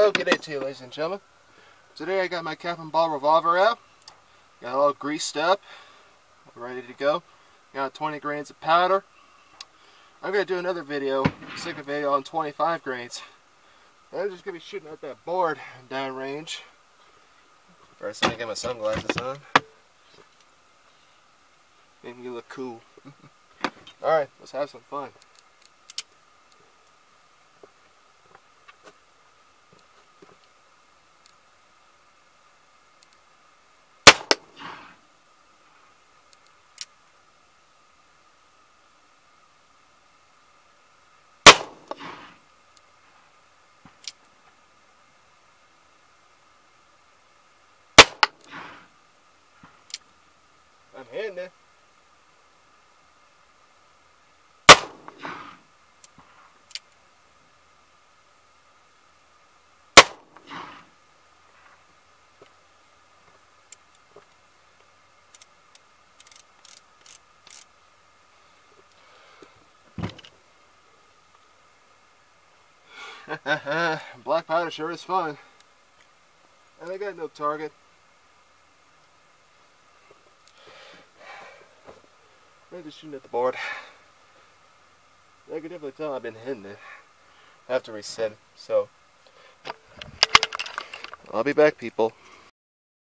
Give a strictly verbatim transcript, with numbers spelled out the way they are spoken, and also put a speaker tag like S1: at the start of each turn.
S1: Well, good day to you, ladies and gentlemen. Today I got my cap and ball revolver out. Got it all greased up, ready to go. Got twenty grains of powder. I'm going to do another video, second video on twenty-five grains. I'm just going to be shooting at that board down range. First, let me get my sunglasses on. Make me look cool. Alright, let's have some fun. I'm hitting it. Black powder sure is fun. And I got no target. I'm just shooting at the board. I can definitely tell I've been hitting it. I have to reset it, so I'll be back, people.